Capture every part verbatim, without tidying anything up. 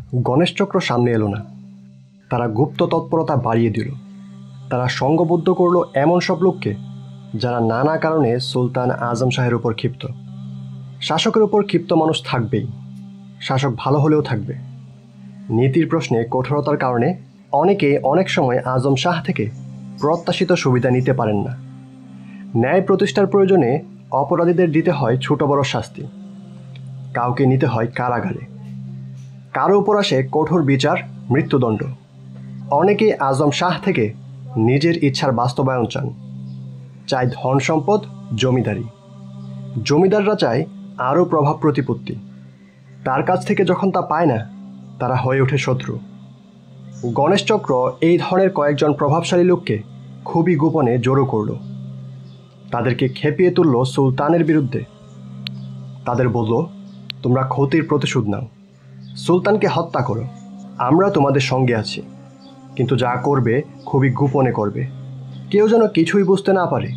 গণেশ চক্র সামনে এলো না। তারা গুপ্ত তৎপরতা বাড়িয়ে দিল। তারা সংঘবদ্ধ করলো এমন সব লোককে যারা নানা কারণে সুলতান আজম শাহের উপর ক্ষিপ্ত। শাসকের উপর ক্ষিপ্ত মানুষ থাকবেই, শাসক ভালো হলেও থাকবে। নীতির প্রশ্নে কঠোরতার কারণে অনেকে অনেক সময় আজম শাহ থেকে প্রত্যাশিত সুবিধা নিতে পারেন না। ন্যায় প্রতিষ্ঠার প্রয়োজনে অপরাধীদের দিতে হয় ছোট বড় শাস্তি, কাউকে নিতে হয় কারাগারে, কারো উপর আসে কঠোর বিচার, মৃত্যুদণ্ড। অনেকেই আজম শাহ থেকে নিজের ইচ্ছার বাস্তবায়ন চান, চায় ধন সম্পদ, জমিদারি। জমিদাররা চায় আরও প্রভাব প্রতিপত্তি। তার কাছ থেকে যখন তা পায় না, তারা হয়ে ওঠে শত্রু। গণেশ চক্র এই ধরনের কয়েকজন প্রভাবশালী লোককে খুবই গোপনে জড়ো করল। তাদেরকে খেপিয়ে তুলল সুলতানের বিরুদ্ধে। তাদের বলল, তোমরা ক্ষতির প্রতিশোধ নাও, সুলতানকে হত্যা করো, আমরা তোমাদের সঙ্গে আছি, কিন্তু যা করবে খুবই গোপনে করবে, কেউ যেন কিছুই বুঝতে না পারে।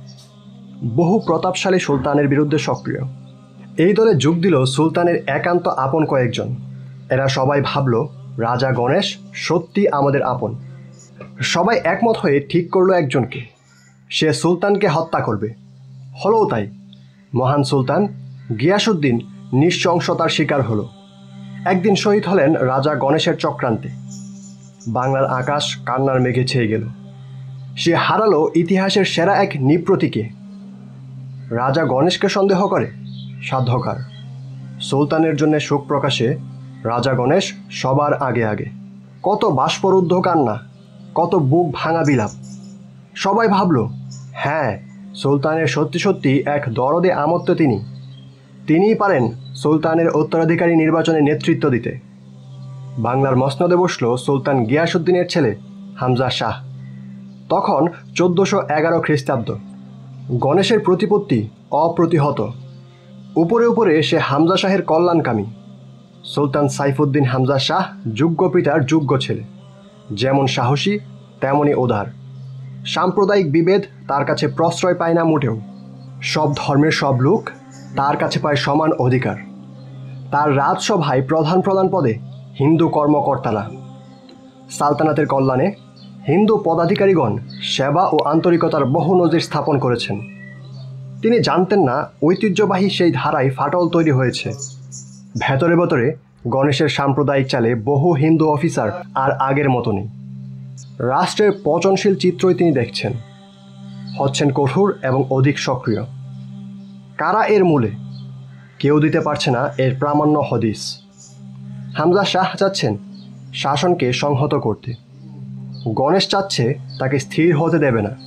বহু প্রতাপশালী সুলতানের বিরুদ্ধে সক্রিয়। এই দলে যোগ দিল সুলতানের একান্ত আপন কয়েকজন। এরা সবাই ভাবল, রাজা গণেশ সত্যি আমাদের আপন। সবাই একমত হয়ে ঠিক করলো একজনকে, সে সুলতানকে হত্যা করবে। হলোও তাই। মহান সুলতান গিয়াসউদ্দিন নৃশংসতার শিকার হলো। একদিন শহীদ হলেন রাজা গণেশের চক্রান্তে। বাংলার আকাশ কান্নার মেঘে ছেয়ে গেল। সে হারালো ইতিহাসের সেরা এক নৃপতিকে। রাজা গণেশকে সন্দেহ করে সাধ্যকার। সুলতানের জন্য শোক প্রকাশে রাজা গণেশ সবার আগে আগে। কত বাষ্পরুদ্ধ কান্না, কত বুক ভাঙা বিলাপ। সবাই ভাবল, হ্যাঁ, সুলতানের সত্যি সত্যি এক দরদে আমত্ত তিনি তিনিই পারেন সুলতানের উত্তরাধিকারী নির্বাচনে নেতৃত্ব দিতে। বাংলার মসনদে বসল সুলতান গিয়াসউদ্দিনের ছেলে হামজা শাহ। তখন চোদ্দোশো এগারো খ্রিস্টাব্দ। গণেশের প্রতিপত্তি অপ্রতিহত। উপরে উপরে সে হামজা শাহের কল্যাণকামী। সুলতান সাইফুদ্দিন হামজা শাহ যোগ্য পিতার যোগ্য ছেলে। যেমন সাহসী, তেমনই উদার। সাম্প্রদায়িক বিভেদ তার কাছে প্রশ্রয় পায় না মোটেও। সব ধর্মের সব লোক তার কাছে পায় সমান অধিকার। তার রাজসভায় প্রধান প্রধান পদে হিন্দু কর্মকর্তারা। সালতানাতের কল্যাণে হিন্দু পদাধিকারীগণ সেবা ও আন্তরিকতার বহু নজির স্থাপন করেছেন। তিনি জানতেন না ঐতিহ্যবাহী সেই ধারায় ফাটল তৈরি হয়েছে। ভেতরে ভেতরে গণেশের সাম্প্রদায়িক চালে বহু হিন্দু অফিসার আর আগের মতো নেই। রাষ্ট্রের পচনশীল চিত্রই তিনি দেখছেন, হচ্ছেন কঠোর এবং অধিক সক্রিয়। কারা এর মূলে? কেউ দিতে পারছে না এর প্রামাণ্য হদিস। হামজা শাহ চাচ্ছেন শাসনকে সংহত করতে। গণেশ চাচ্ছে তাকে স্থির হতে দেবে না।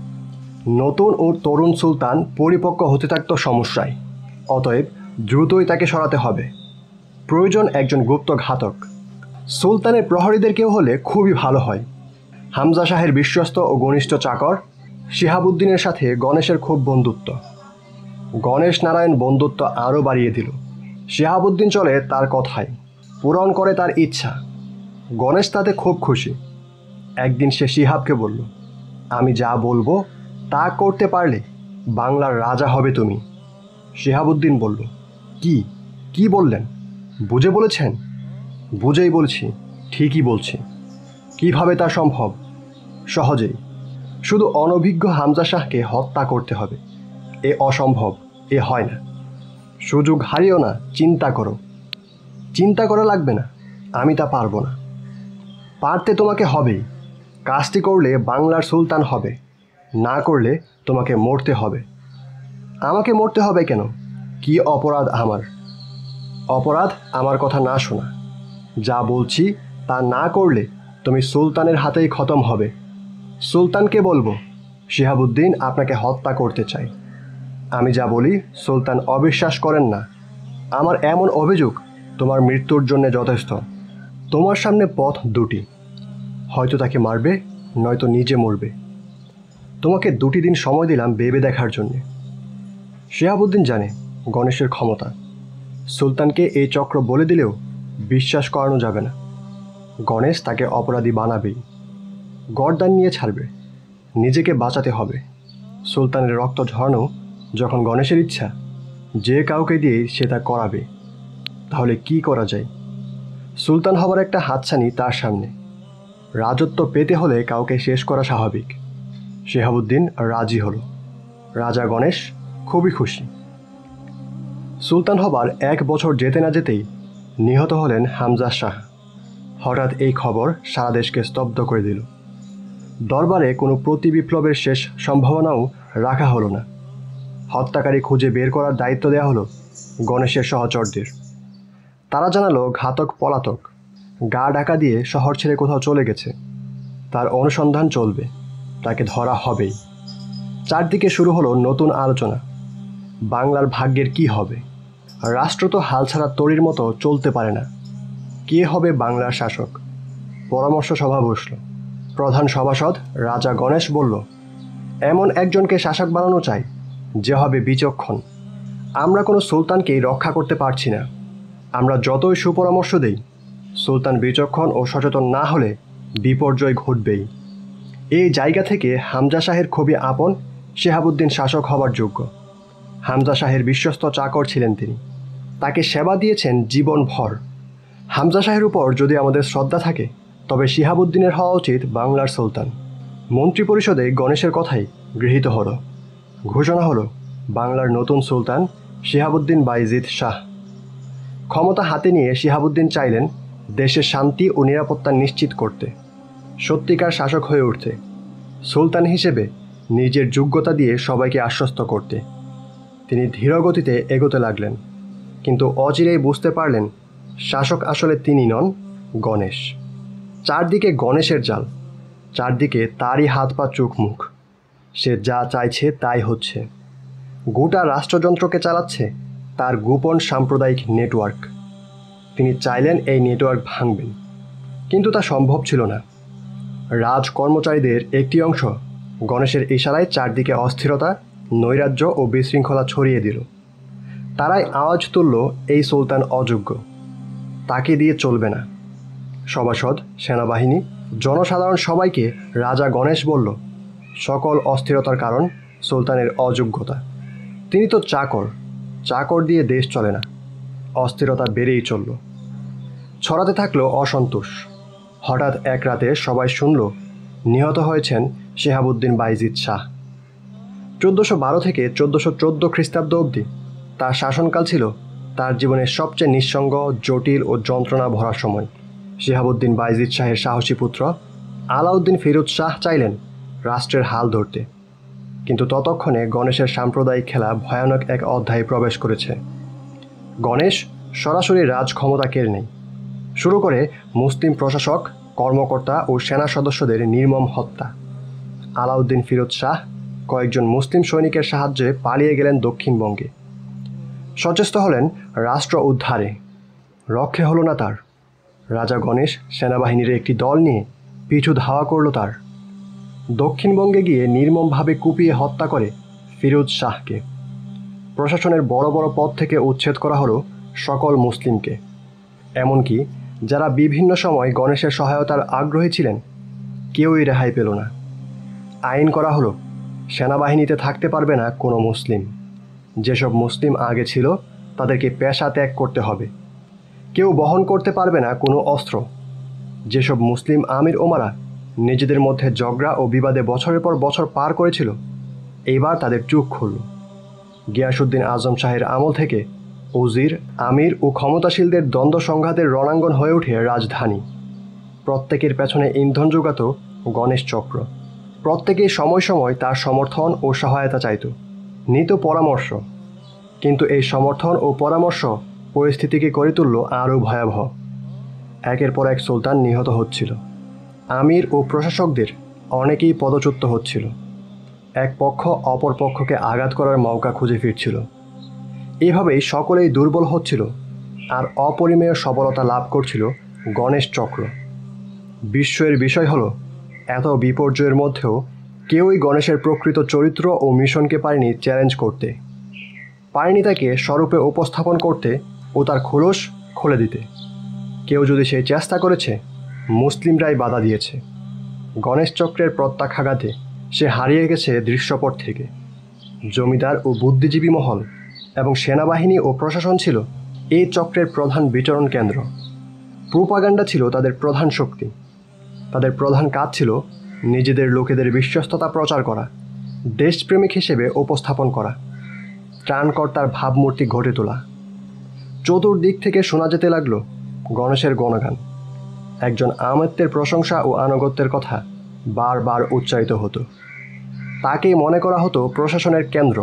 নতুন ও তরুণ সুলতান পরিপক্ক হতে থাকত সমস্যায়। অতএব দ্রুতই তাকে সরাতে হবে। প্রয়োজন একজন গুপ্ত ঘাতক। সুলতানের প্রহরীদের কেউ হলে খুবই ভালো হয়। হামজা শাহের বিশ্বস্ত ও ঘনিষ্ঠ চাকর শিহাবুদ্দিনের সাথে গণেশের খুব বন্ধুত্ব। গণেশ নারায়ণ বন্ধুত্ব আরও বাড়িয়ে দিল। শিহাবুদ্দিন চলে তার কথায়, পূরণ করে তার ইচ্ছা। গণেশ তাতে খুব খুশি। একদিন সে শিহাবকে বলল, আমি যা বলবো তা করতে পারলে বাংলার রাজা হবে তুমি। শিহাবুদ্দিন বলল, কি কি বললেন? বুঝে বলেছেন? বুঝেই বলছি, ঠিকই বলছি। কিভাবে তা সম্ভব? সহজেই। শুধু অনভিজ্ঞ হামজা শাহকে হত্যা করতে হবে। এ অসম্ভব, এ হয় না। সুযোগ হারিও না, চিন্তা করো। চিন্তা করা লাগবে না, আমি তা পারবো না। পারতে তোমাকে হবেই। কাজটি করলে বাংলার সুলতান হবে, না করলে তোমাকে মরতে হবে। আমাকে মরতে হবে কেন? কি অপরাধ আমার? অপরাধ আমার কথা না শোনা। যা বলছি তা না করলে তুমি সুলতানের হাতেই খতম হবে। সুলতানকে বলবো, শিহাবুদ্দিন আপনাকে হত্যা করতে চাই। আমি যা বলি সুলতান অবিশ্বাস করেন না। আমার এমন অভিযোগ তোমার মৃত্যুর জন্য যথেষ্ট। তোমার সামনে পথ দুটি, হয়তো তাকে মারবে, নয়তো নিজে মরবে। তোমাকে দুটি দিন সময় দিলাম ভেবে দেখার জন্যে। শিহাবুদ্দিন জানে গণেশের ক্ষমতা। সুলতানকে এই চক্র বলে দিলেও বিশ্বাস করানো যাবে না। গণেশ তাকে অপরাধী বানাবেই, গর্দান নিয়ে ছাড়বে। নিজেকে বাঁচাতে হবে। সুলতানের রক্ত ঝরানো যখন গণেশের ইচ্ছা, যে কাউকে দিয়ে সে তা করাবে। তাহলে কি করা যায়? সুলতান হবার একটা হাতছানি তার সামনে। রাজত্ব পেতে হলে কাউকে শেষ করা স্বাভাবিক। শিহাবুদ্দিন রাজি হলো। রাজা গণেশ খুবই খুশি। সুলতান হবার এক বছর যেতে না যেতেই নিহত হলেন হামজা শাহ। হঠাৎ এই খবর সারা দেশকে স্তব্ধ করে দিল। দরবারে কোনো প্রতি বিপ্লবের শেষ সম্ভাবনাও রাখা হলো না। হত্যাকারী খুঁজে বের করার দায়িত্ব দেওয়া হলো গণেশের সহচরদের। তারা জানালো ঘাতক পলাতক, গা ঢাকা দিয়ে শহর ছেড়ে কোথাও চলে গেছে। তার অনুসন্ধান চলবে, তাকে ধরা হবেই। চারদিকে শুরু হলো নতুন আলোচনা। বাংলার ভাগ্যের কি হবে? রাষ্ট্র তো হাল ছাড়া তরির মতো চলতে পারে না। কে হবে বাংলার শাসক? পরামর্শ সভা বসল। প্রধান সভাসদ রাজা গণেশ বলল, এমন একজনকে শাসক বানানো চাই যে হবে বিচক্ষণ। আমরা কোনো সুলতানকেই রক্ষা করতে পারছি না। আমরা যতই সুপরামর্শ দেই, সুলতান বিচক্ষণ ও সচেতন না হলে বিপর্যয় ঘটবেই। এই জায়গা থেকে হামজা শাহের খুবই আপন শিহাবুদ্দিন শাসক হবার যোগ্য। হামজা শাহের বিশ্বস্ত চাকর ছিলেন তিনি। তাকে সেবা দিয়েছেন জীবনভর। হামজা শাহের উপর যদি আমাদের শ্রদ্ধা থাকে, তবে শিহাবুদ্দিনের হওয়া উচিত বাংলার সুলতান। মন্ত্রিপরিষদে গণেশের কথাই গৃহীত হলো। ঘোষণা হলো বাংলার নতুন সুলতান শিহাবুদ্দিন বাইজিদ শাহ। ক্ষমতা হাতে নিয়ে শিহাবুদ্দিন চাইলেন দেশের শান্তি ও নিরাপত্তা নিশ্চিত করতে, সত্যিকার শাসক হয়ে উঠতে, সুলতান হিসেবে নিজের যোগ্যতা দিয়ে সবাইকে আশ্বস্ত করতে। তিনি ধীরগতিতে এগোতে লাগলেন, কিন্তু অচিরেই বুঝতে পারলেন শাসক আসলে তিনি নন, গণেশ। চারদিকে গণেশের জাল, চারদিকে তারই হাত পা চোখ মুখ। সে যা চাইছে তাই হচ্ছে। গোটা রাষ্ট্রযন্ত্রকে চালাচ্ছে তার গোপন সাম্প্রদায়িক নেটওয়ার্ক। তিনি চাইলেন এই নেটওয়ার্ক ভাঙবেন, কিন্তু তা সম্ভব ছিল না। রাজ কর্মচারীদের একটি অংশ গণেশের ইশারায় চারদিকে অস্থিরতা, নৈরাজ্য ও বিশৃঙ্খলা ছড়িয়ে দিল। তারাই আওয়াজ তুলল, এই সুলতান অযোগ্য, তাকে দিয়ে চলবে না। সভাসদ, সেনাবাহিনী, জনসাধারণ সবাইকে রাজা গণেশ বলল, সকল অস্থিরতার কারণ সুলতানের অযোগ্যতা। তিনি তো চাকর, চাকর দিয়ে দেশ চলে না। অস্থিরতা বেড়েই চলল। ছড়াতে থাকলো অসন্তোষ। হঠাৎ এক রাতে সবাই শুনল নিহত হয়েছেন শিহাবুদ্দিন বাইজিদ শাহ। চোদ্দোশো বারো থেকে চোদ্দোশো চোদ্দো খ্রিস্টাব্দ অবধি তার শাসনকাল ছিল তার জীবনের সবচেয়ে নিঃসঙ্গ, জটিল ও যন্ত্রণা ভরা সময়। শিহাবুদ্দিন বাইজিদ শাহের সাহসী পুত্র আলাউদ্দিন ফিরোজ শাহ চাইলেন রাষ্ট্রের হাল ধরতে, কিন্তু ততক্ষণে গণেশের সাম্প্রদায়িক খেলা ভয়ানক এক অধ্যায়ে প্রবেশ করেছে। গণেশ সরাসরি রাজ ক্ষমতা কেড়ে নেয়। শুরু করে মুসলিম প্রশাসক, কর্মকর্তা ও সেনা সদস্যদের নির্মম হত্যা। আলাউদ্দিন ফিরোজ শাহ কয়েকজন মুসলিম সৈনিকের সাহায্যে পালিয়ে গেলেন দক্ষিণবঙ্গে। সচেষ্ট হলেন রাষ্ট্র উদ্ধারে, রক্ষে হলো না তার। রাজা গণেশ সেনাবাহিনীর একটি দল নিয়ে পিছু ধাওয়া করল তার। দক্ষিণবঙ্গে গিয়ে নির্মমভাবে কুপিয়ে হত্যা করে ফিরোজ শাহকে। প্রশাসনের বড় বড় পদ থেকে উচ্ছেদ করা হলো সকল মুসলিমকে, এমনকি যারা বিভিন্ন সময় গণেশের সহায়তার আগ্রহী ছিলেন কেউই রেহাই পেল না। আইন করা হলো সেনাবাহিনীতে থাকতে পারবে না কোনো মুসলিম। যেসব মুসলিম আগে ছিল তাদেরকে পেশা ত্যাগ করতে হবে। কেউ বহন করতে পারবে না কোনো অস্ত্র। যেসব মুসলিম আমির ওমারা নিজেদের মধ্যে ঝগড়া ও বিবাদে বছরের পর বছর পার করেছিল, এইবার তাদের চোখ খুলল। গিয়াসউদ্দিন আজম শাহের আমল থেকে উজির, আমির ও ক্ষমতাশীলদের দ্বন্দ্ব সংঘাতের রণাঙ্গন হয়ে ওঠে রাজধানী। প্রত্যেকের পেছনে ইন্ধন যোগাত গণেশ চক্র। প্রত্যেকেই সময় সময় তার সমর্থন ও সহায়তা চাইত, নিত পরামর্শ। কিন্তু এই সমর্থন ও পরামর্শ পরিস্থিতিকে করে তুলল আরও ভয়াবহ। একের পর এক সুলতান নিহত হচ্ছিল। আমির ও প্রশাসকদের অনেকেই পদচ্যুত হচ্ছিল। এক পক্ষ অপর পক্ষকে আঘাত করার মৌকা খুঁজে ফিরছিল। এভাবেই সকলেই দুর্বল হচ্ছিল আর অপরিমেয় সবলতা লাভ করছিল গণেশ চক্র। বিস্ময়ের বিষয় হলো, এত বিপর্যয়ের মধ্যেও কেউই গণেশের প্রকৃত চরিত্র ও মিশনকে পারেনি চ্যালেঞ্জ করতে, পারেনি তাকে স্বরূপে উপস্থাপন করতে ও তার খোলস খুলে দিতে। কেউ যদি সেই চেষ্টা করেছে, মুসলিমরাই বাধা দিয়েছে। গণেশ চক্রের প্রত্যাঘাতে সে হারিয়ে গেছে দৃশ্যপট থেকে। জমিদার ও বুদ্ধিজীবী মহল এবং সেনাবাহিনী ও প্রশাসন ছিল এই চক্রের প্রধান বিচরণ কেন্দ্র। প্রোপাগান্ডা ছিল তাদের প্রধান শক্তি। তাদের প্রধান কাজ ছিল নিজেদের লোকেদের বিশ্বস্ততা প্রচার করা, দেশপ্রেমিক হিসেবে উপস্থাপন করা, ত্রাণকর্তার ভাবমূর্তি ঘটে তোলা। চতুর্দিক থেকে শোনা যেতে লাগলো গণেশের গণগান। একজন আমত্তের প্রশংসা ও আনুগত্যের কথা বারবার উচ্চারিত হতো। তাকেই মনে করা হতো প্রশাসনের কেন্দ্র।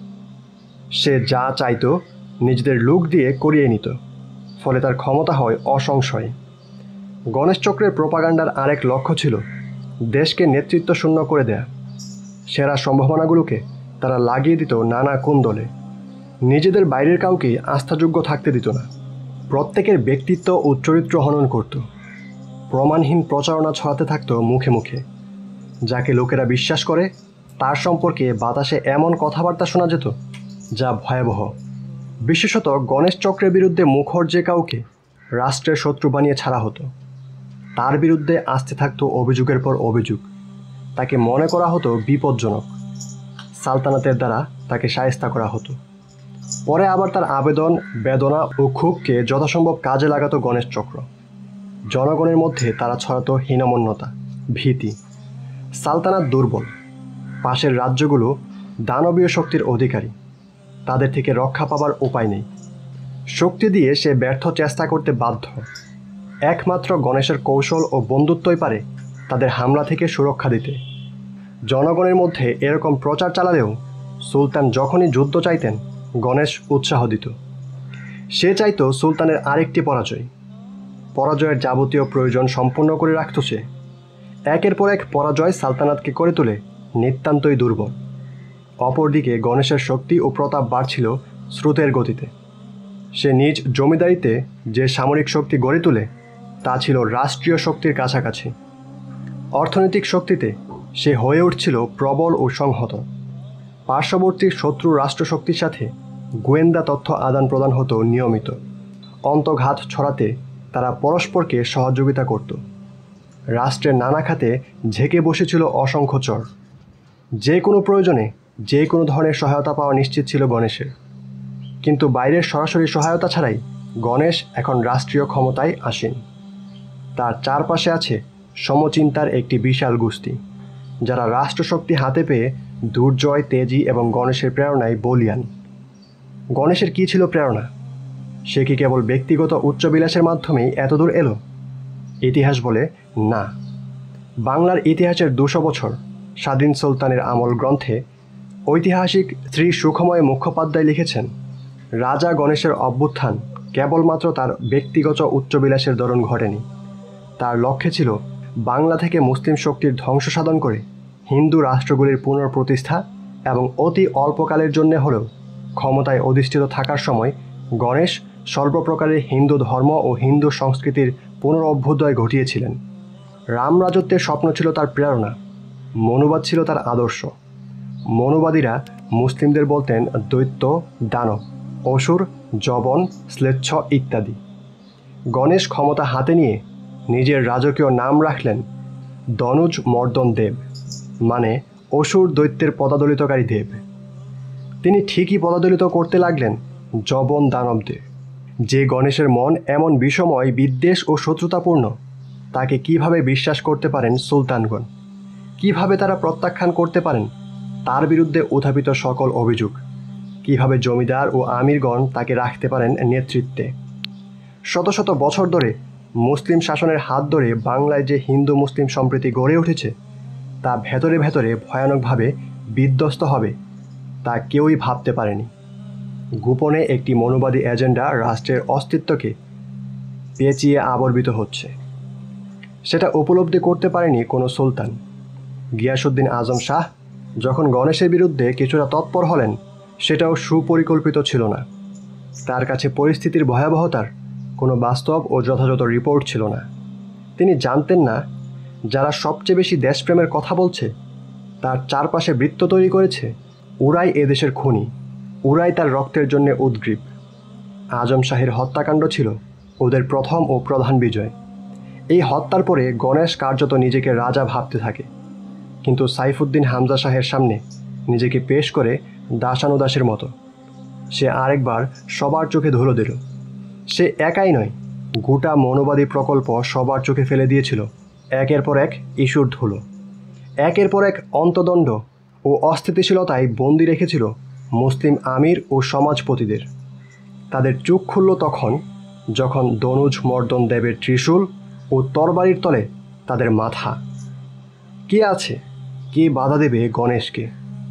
সে যা চাইতো নিজেদের লোক দিয়ে করিয়ে নিত, ফলে তার ক্ষমতা হয় অসংশয়। গণেশ চক্রের প্রোপাগান্ডার আরেক লক্ষ্য ছিল দেশকে নেতৃত্ব শূন্য করে দেয়া। সেরা সম্ভাবনাগুলোকে তারা লাগিয়ে দিত নানা কুণ্ডলে। নিজেদের বাইরের কাউকেই আস্থাযোগ্য থাকতে দিত না। প্রত্যেকের ব্যক্তিত্ব ও চরিত্র হনন করত। প্রমাণহীন প্রচারণা ছড়াতে থাকত মুখে মুখে। যাকে লোকেরা বিশ্বাস করে তার সম্পর্কে বাতাসে এমন কথাবার্তা শোনা যেত যা ভয়াবহ। বিশেষত গণেশ চক্রের বিরুদ্ধে মুখর যে কাউকে রাষ্ট্রের শত্রু বানিয়ে ছাড়া হতো, তার বিরুদ্ধে আসতে থাকতো অভিযোগের পর অভিযোগ। তাকে মনে করা হতো বিপজ্জনক। সালতানাতের দ্বারা তাকে শায়েস্তা করা হতো। পরে আবার তার আবেদন, বেদনা ও ক্ষোভকে যথাসম্ভব কাজে লাগাতো গণেশ চক্র। জনগণের মধ্যে তারা ছড়াতো হীনমন্যতা, ভীতি। সালতানাত দুর্বল, পাশের রাজ্যগুলো দানবীয় শক্তির অধিকারী, তাদের থেকে রক্ষা পাবার উপায় নেই। শক্তি দিয়ে সে ব্যর্থ চেষ্টা করতে বাধ্য। একমাত্র গণেশের কৌশল ও বন্ধুত্বই পারে তাদের হামলা থেকে সুরক্ষা দিতে। জনগণের মধ্যে এরকম প্রচার চালালেও সুলতান যখনই যুদ্ধ চাইতেন গণেশ উৎসাহ দিত। সে চাইতো সুলতানের আরেকটি পরাজয়। পরাজয়ের যাবতীয় প্রয়োজন সম্পূর্ণ করে রাখত সে। একের পর এক পরাজয় সালতানাতকে করে তোলে নিতান্তই দুর্বল। অপরদিকে গণেশের শক্তি ও প্রতাপ বাড়ছিল স্রোতের গতিতে। সে নিজ জমিদারিতে যে সামরিক শক্তি গড়ে তোলে তা ছিল রাষ্ট্রীয় শক্তির কাছাকাছি। অর্থনৈতিক শক্তিতে সে হয়ে উঠছিল প্রবল ও সংহত। পার্শ্ববর্তী শত্রু রাষ্ট্রশক্তির সাথে গোয়েন্দা তথ্য আদান প্রদান হতো নিয়মিত। অন্তর্ঘাত ছড়াতে তারা পরস্পরকে সহযোগিতা করত। রাষ্ট্রের নানা খাতে ঝেঁকে বসেছিল অসংখ্য চর। যে কোনো প্রয়োজনে যে কোনো ধরনের সহায়তা পাওয়া নিশ্চিত ছিল গণেশের। কিন্তু বাইরের সরাসরি সহায়তা ছাড়াই গণেশ এখন রাষ্ট্রীয় ক্ষমতায় আসেন। তার চারপাশে আছে সমচিন্তার একটি বিশাল গোষ্ঠী, যারা রাষ্ট্রশক্তি হাতে পেয়ে দুর্জয়, তেজি এবং গণেশের প্রেরণায় বলিয়ান। গণেশের কী ছিল প্রেরণা? সে কি কেবল ব্যক্তিগত উচ্চবিলাসের মাধ্যমেই এতদূর এলো? ইতিহাস বলে না। বাংলার ইতিহাসের দুশো বছর স্বাধীন সুলতানের আমল গ্রন্থে ঐতিহাসিক শ্রী সুখময় মুখোপাধ্যায় লিখেছেন, রাজা গণেশের অভ্যুত্থান কেবলমাত্র তার ব্যক্তিগত উচ্চবিলাসের দরুন ঘটেনি। তার লক্ষ্যে ছিল বাংলা থেকে মুসলিম শক্তির ধ্বংস সাধন করে হিন্দু রাষ্ট্রগুলির পুনঃপ্রতিষ্ঠা এবং অতি অল্পকালের জন্যে হলেও ক্ষমতায় অধিষ্ঠিত থাকার সময় গণেশ সর্বপ্রকারের হিন্দু ধর্ম ও হিন্দু সংস্কৃতির পুনরভ্যুদয় ঘটিয়েছিলেন। রাম রাজত্বের স্বপ্ন ছিল তার প্রেরণা, মনুবাদ ছিল তার আদর্শ। মনুবাদীরা মুসলিমদের বলতেন দৈত্য, দানব, অসুর, জবন, শ্লেচ্ছ ইত্যাদি। গণেশ ক্ষমতা হাতে নিয়ে নিজের রাজকীয় নাম রাখলেন দনুজ মর্দন দেব, মানে অসুর দৈত্যের পদাদলিতকারী দেব। তিনি ঠিকই পদাদলিত করতে লাগলেন জবন দানবদের। যে গণেশের মন এমন বিষময়, বিদ্বেষ ও শত্রুতাপূর্ণ, তাকে কিভাবে বিশ্বাস করতে পারেন সুলতানগণ? কিভাবে তারা প্রত্যাখ্যান করতে পারেন তার বিরুদ্ধে উত্থাপিত সকল অভিযোগ? কিভাবে জমিদার ও আমিরগণ তাকে রাখতে পারেন নেতৃত্বে? শত শত বছর ধরে মুসলিম শাসনের হাত ধরে বাংলায় যে হিন্দু মুসলিম সম্প্রীতি গড়ে উঠেছে তা ভেতরে ভেতরে ভয়ানকভাবে বিধ্বস্ত হবে তা কেউই ভাবতে পারেনি। গোপনে একটি মনুবাদী এজেন্ডা রাষ্ট্রের অস্তিত্বকে পেঁচিয়ে আবর্বিত হচ্ছে। সেটা উপলব্ধি করতে পারেনি কোনো সুলতান। গিয়াসউদ্দিন আজম শাহ যখন গণেশের বিরুদ্ধে কিছুটা তৎপর হলেন, সেটাও সুপরিকল্পিত ছিল না। তার কাছে পরিস্থিতির ভয়াবহতার কোনো বাস্তব ও যথাযথ রিপোর্ট ছিল না। তিনি জানতেন না যারা সবচেয়ে বেশি দেশপ্রেমের কথা বলছে, তার চারপাশে বৃত্ত তৈরি করেছে, ওরাই এদেশের খুনি, ওরাই তার রক্তের জন্য উদ্গ্রীব। আজম শাহের হত্যাকাণ্ড ছিল ওদের প্রথম ও প্রধান বিজয়। এই হত্যার পরে গণেশ কার্যত নিজেকে রাজা ভাবতে থাকে, কিন্তু সাইফুদ্দিন হামজা শাহের সামনে নিজেকে পেশ করে দাসানুদাসের মতো। সে আরেকবার সবার চোখে ধুলো দিল। সে একাই নয়, গোটা মনোবাদী প্রকল্প সবার চোখে ফেলে দিয়েছিল একের পর এক ইস্যুর ধুলো। একের পর এক অন্তদণ্ড ও অস্থিতিশীলতায় বন্দি রেখেছিল মুসলিম আমির ও সমাজপতিদের। তাদের চোখ খুলল তখন, যখন দনুজ মর্দন দেবের ত্রিশূল ও তরবারির তলে তাদের মাথা। কে আছে, কে বাধা দেবে গণেশকে?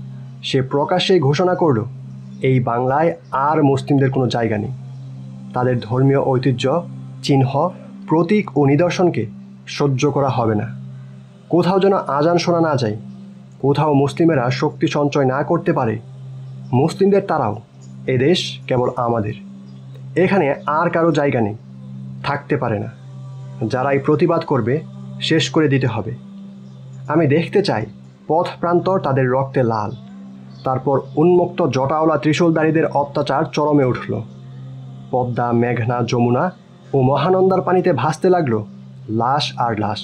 সে প্রকাশ্যেই ঘোষণা করল, এই বাংলায় আর মুসলিমদের কোনো জায়গা নেই। তাদের ধর্মীয় ঐতিহ্য, চিহ্ন, প্রতীক ও নিদর্শনকে সহ্য করা হবে না। কোথাও যেন আজান শোনা না যায়, কোথাও মুসলিমেরা শক্তি সঞ্চয় না করতে পারে। মুসলিমদের তারাও, এদেশ কেবল আমাদের, এখানে আর কারো জায়গা নেই, থাকতে পারে না। যারাই প্রতিবাদ করবে শেষ করে দিতে হবে। আমি দেখতে চাই পথ প্রান্তর তাদের রক্তে লাল। তারপর উন্মুক্ত জটাওলা ত্রিশূলধারীদের অত্যাচার চরমে উঠল। পদ্মা, মেঘনা, যমুনা ও মহানন্দার পানিতে ভাসতে লাগলো লাশ আর লাশ।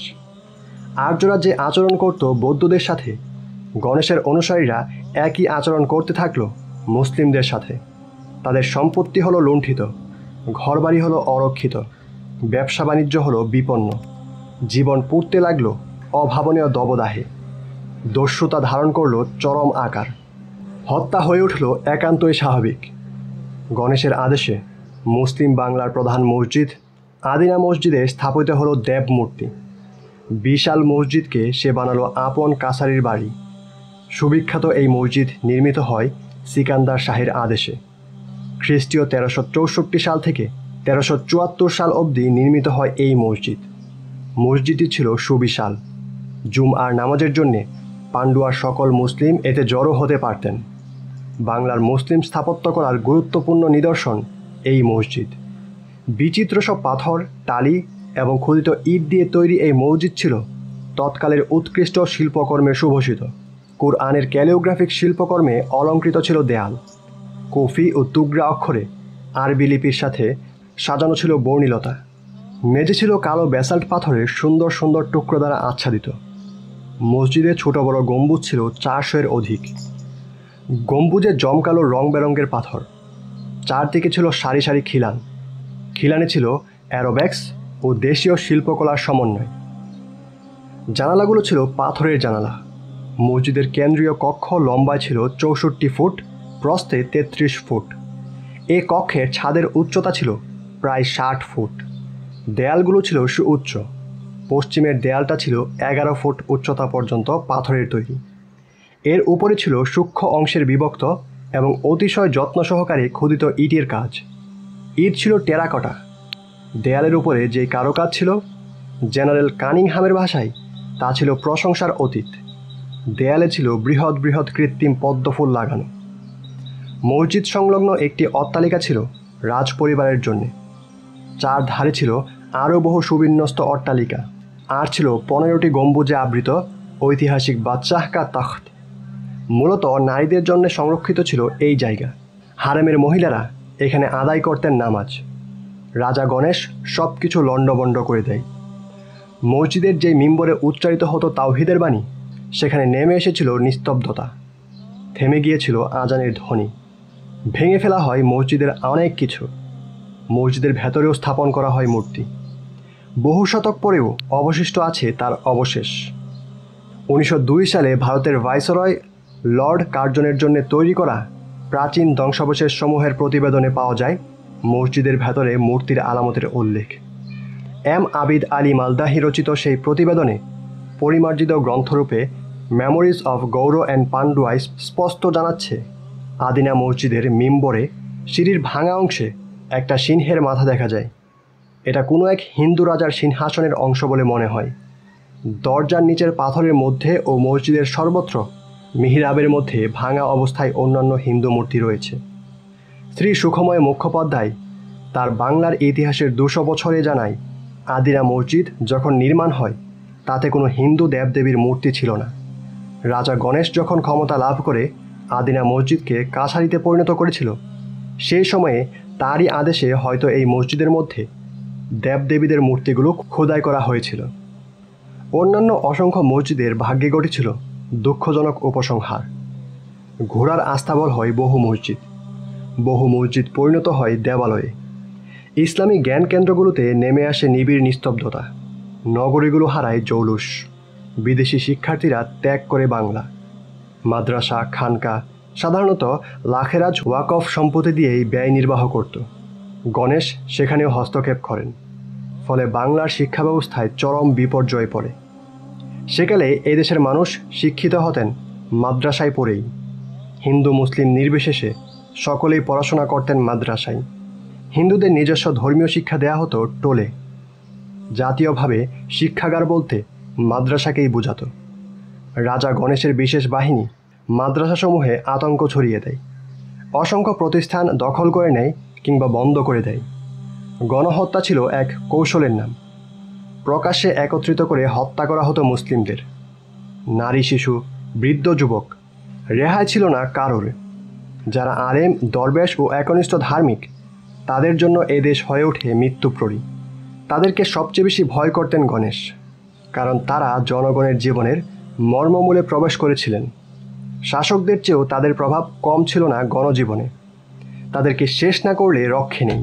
আর্যরা যে আচরণ করত বৌদ্ধদের সাথে, গণেশের অনুসারীরা একই আচরণ করতে থাকলো মুসলিমদের সাথে। তাদের সম্পত্তি হলো লুণ্ঠিত, ঘরবাড়ি হলো অরক্ষিত, ব্যবসা বাণিজ্য হলো বিপন্ন। জীবন পুড়তে লাগলো অভাবনীয় দবদাহে। দস্যুতা ধারণ করলো চরম আকার। হত্যা হয়ে উঠল একান্তই স্বাভাবিক। গণেশের আদেশে মুসলিম বাংলার প্রধান মসজিদ আদিনা মসজিদে স্থাপিত হলো দেবমূর্তি। বিশাল মসজিদকে সে বানালো আপন কাছারির বাড়ি। সুবিখ্যাত এই মসজিদ নির্মিত হয় সিকান্দার শাহের আদেশে। খ্রিস্টীয় তেরোশো চৌষট্টি সাল থেকে তেরোশো চুয়াত্তর সাল অবধি নির্মিত হয় এই মসজিদ। মসজিদটি ছিল সুবিশাল। জুমআর নামাজের জন্যে পান্ডুয়ার সকল মুসলিম এতে জড়ো হতে পারতেন। বাংলার মুসলিম স্থাপত্যকলার গুরুত্বপূর্ণ নিদর্শন এই মসজিদ। বিচিত্র সব পাথর, টালি এবং খোদিত ইট দিয়ে তৈরি এই মসজিদ ছিল তৎকালের উৎকৃষ্ট শিল্পকর্মে সুভূষিত। কুরআনের ক্যালিওগ্রাফিক শিল্পকর্মে অলঙ্কৃত ছিল দেয়াল। কফি ও তুগরা অক্ষরে আরবি লিপির সাথে সাজানো ছিল বর্ণিলতা। মেঝে ছিল কালো ব্যাসাল্ট পাথরের সুন্দর সুন্দর টুকরো দ্বারা আচ্ছাদিত। মসজিদে ছোট বড় গম্বুজ ছিল চারশো এর অধিক। গম্বুজে জমকালো রং বেরঙের পাথর। চারদিকে ছিল সারি সারি খিলান। খিলানে ছিল অ্যারোব্যাক্স ও দেশীয় শিল্পকলার সমন্বয়। জানালাগুলো ছিল পাথরের জানালা। মসজিদের কেন্দ্রীয় কক্ষ লম্বায় ছিল চৌষট্টি ফুট, প্রস্থে তেত্রিশ ফুট। এ কক্ষের ছাদের উচ্চতা ছিল প্রায় ষাট ফুট। দেয়ালগুলো ছিল সুউচ্চ। পশ্চিমের দেয়ালটা ছিল এগারো ফুট উচ্চতা পর্যন্ত পাথরের তৈরি। এর উপরে ছিল সূক্ষ্ম অংশের বিভক্ত এবং অতিশয় যত্ন সহকারে খোদিত ইটের কাজ। ইট ছিল টেরাকোটা। দেয়ালের উপরে যে কারুকাজ ছিল, জেনারেল কানিংহামের ভাষায় তা ছিল প্রশংসার অতীত। দেয়ালে ছিল বৃহৎ বৃহৎ কৃত্রিম পদ্মফুল লাগানো। মসজিদ সংলগ্ন একটি অট্টালিকা ছিল রাজ পরিবারের জন্যে। চার ধারে ছিল আরও বহু সুবিন্যস্ত অট্টালিকা। আর ছিল পনেরোটি গম্বুজে আবৃত ঐতিহাসিক বাদশাহ কা তখ্ত। মূলত নারীদের জন্য সংরক্ষিত ছিল এই জায়গা। হারেমের মহিলারা এখানে আদায় করতেন নামাজ। রাজা গণেশ সব কিছু লণ্ডভণ্ড করে দেয়। মসজিদের যে মিম্বরে উচ্চারিত হতো তাওহীদের বাণী, সেখানে নেমে এসেছিল নিস্তব্ধতা। থেমে গিয়েছিল আজানের ধ্বনি। ভেঙে ফেলা হয় মসজিদের অনেক কিছু। মসজিদের ভেতরেও স্থাপন করা হয় মূর্তি। বহু শতক পরেও অবশিষ্ট আছে তার অবশেষ। উনিশশো দুই সালে ভারতের ভাইসরয় লর্ড কার্জনের জন্য তৈরি করা প্রাচীন ধ্বংসাবশেষ সমূহের প্রতিবেদনে পাওয়া যায় মসজিদের ভেতরে মূর্তির আলামতের উল্লেখ। এম আবিদ আলী মালদাহি রচিত সেই প্রতিবেদনে পরিমার্জিত গ্রন্থরূপে মেমোরিজ অফ গৌর অ্যান্ড পান্ডুয়ায় স্পষ্ট জানাচ্ছে, আদিনা মসজিদের মিম্বরে সিঁড়ির ভাঙা অংশে একটা সিংহের মাথা দেখা যায়। এটা কোনো এক হিন্দু রাজার সিংহাসনের অংশ বলে মনে হয়। দরজার নিচের পাথরের মধ্যে ও মসজিদের সর্বত্র মিহরাবের মধ্যে ভাঙা অবস্থায় অন্যান্য হিন্দু মূর্তি রয়েছে। শ্রী সুখময় মুখোপাধ্যায় তার বাংলার ইতিহাসের দুশো বছরে জানায়, আদিনা মসজিদ যখন নির্মাণ হয় তাতে কোনো হিন্দু দেবদেবীর মূর্তি ছিল না। রাজা গণেশ যখন ক্ষমতা লাভ করে আদিনা মসজিদকে কাছারিতে পরিণত করেছিল, সেই সময়ে তারই আদেশে হয়তো এই মসজিদের মধ্যে দেবদেবীদের মূর্তিগুলো খোদাই করা হয়েছিল। অন্যান্য অসংখ্য মসজিদের ভাগ্যে ঘটেছিল দুঃখজনক উপসংহার। ঘোড়ার আস্তাবল হয় বহু মসজিদ, বহু মসজিদ পরিণত হয় দেবালয়ে। ইসলামী জ্ঞান কেন্দ্রগুলোতে নেমে আসে নিবিড় নিস্তব্ধতা, নগরীগুলো হারায় জৌলুস, বিদেশি শিক্ষার্থীরা ত্যাগ করে বাংলা। মাদ্রাসা, খানকা সাধারণত লাখেরাজ ওয়াকফ সম্পত্তি দিয়েই ব্যয় নির্বাহ করত। গণেশ সেখানেও হস্তক্ষেপ করেন, ফলে বাংলার শিক্ষা ব্যবস্থায় চরম বিপর্যয় পড়ে। সেকালে এদেশের মানুষ শিক্ষিত হতেন মাদ্রাসায় পড়েই। হিন্দু মুসলিম নির্বিশেষে সকলেই পড়াশোনা করতেন মাদ্রাসায়। হিন্দুদের নিজস্ব ধর্মীয় শিক্ষা দেয়া হতো টোলে। জাতীয়ভাবে শিক্ষাগার বলতে মাদ্রাসাকেই বোঝাত। রাজা গণেশের বিশেষ বাহিনী মাদ্রাসাসমূহে আতঙ্ক ছড়িয়ে দেয়, অসংখ্য প্রতিষ্ঠান দখল করে নেয় কিংবা বন্ধ করে দেয়। গণহত্যা ছিল এক কৌশলের নাম। প্রকাশ্যে একত্রিত করে হত্যা করা হতো মুসলিমদের। নারী, শিশু, বৃদ্ধ, যুবক রেহাই ছিল না কারোর। যারা আলেম, দরবেশ ও একনিষ্ঠ ধার্মিক, তাদের জন্য এ দেশ হয়ে ওঠে মৃত্যুপ্ররী। তাদেরকে সবচেয়ে বেশি ভয় করতেন গণেশ, কারণ তারা জনগণের জীবনের মর্মমূলে প্রবেশ করেছিলেন। শাসকদের চেয়েও তাদের প্রভাব কম ছিল না গণজীবনে। তাদেরকে শেষ না করলে রক্ষে নেই।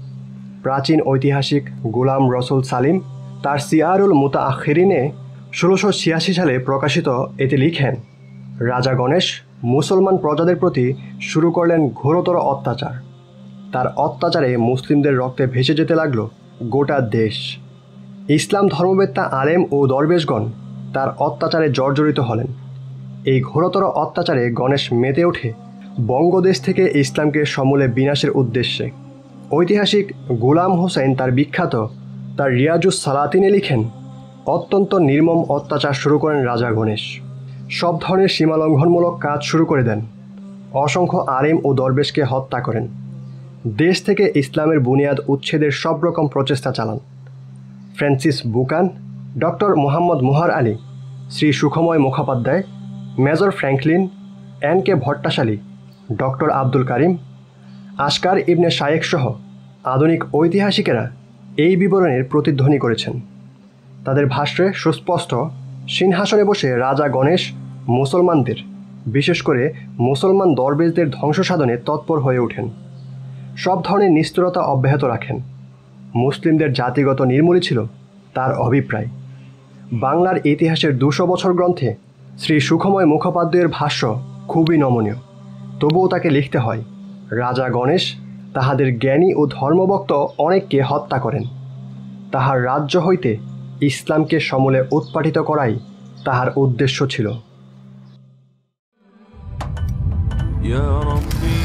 প্রাচীন ঐতিহাসিক গোলাম রসুল সালিম তার সিয়ারুল মুতাআখিরিনে ষোলোশো ছিয়াশি সালে প্রকাশিত এতে লিখেন, রাজা গণেশ মুসলমান প্রজাদের প্রতি শুরু করলেন ঘোরতর অত্যাচার। তার অত্যাচারে মুসলিমদের রক্তে ভেসে যেতে লাগল গোটা দেশ। ইসলাম ধর্মবেত্তা আলেম ও দরবেশগণ তার অত্যাচারে জর্জরিত হলেন। এই ঘোরতর অত্যাচারে গণেশ মেতে ওঠে বঙ্গদেশ থেকে ইসলামকে সমূলে বিনাশের উদ্দেশ্যে। ঐতিহাসিক গোলাম হোসেন তার বিখ্যাত তার রিয়াজুস সালাতিনে লিখেন, অত্যন্ত নির্মম অত্যাচার শুরু করেন রাজা গণেশ। সব ধরনের সীমালঙ্ঘনমূলক কাজ শুরু করে দেন। অসংখ্য আলেম ও দরবেশকে হত্যা করেন। দেশ থেকে ইসলামের বুনিয়াদ উচ্ছেদের সব রকম প্রচেষ্টা চালান। Francis Buchanan, doctor Mohammad Muhar Ali, Shri Sukhamay Mukhopadhyay, major Franklin, N K Bhattasali, doctor Abdul Karim, Askar Ibne Shayekh সহ আধুনিক ঐতিহাসিকেরা এই বিবরণের প্রতিধ্বনি করেছেন। তাদের ভাষ্যে সুস্পষ্ট, সিংহাসনে বসে রাজা গণেশ মুসলমানদের, বিশেষ করে মুসলমান দরবেশদের ধ্বংস সাধনে তৎপর হয়ে ওঠেন। সব ধরনের নিষ্ঠুরতা অব্যাহত রাখেন। মুসলিমদের জাতিগত নির্মূলই ছিল তার অভিপ্রায়। বাংলার ইতিহাসের দুশো বছর গ্রন্থে শ্রী সুখময় মুখোপাধ্যায়ের ভাষ্য খুবই নমনীয়। তবুও তাকে লিখতে হয়, রাজা গণেশ তাহাদের জ্ঞানী ও ধর্মভক্ত অনেককে হত্যা করেন। তাহার রাজ্য হইতে ইসলামকে সমূলে উৎপাটিত করাই তাহার উদ্দেশ্য ছিল।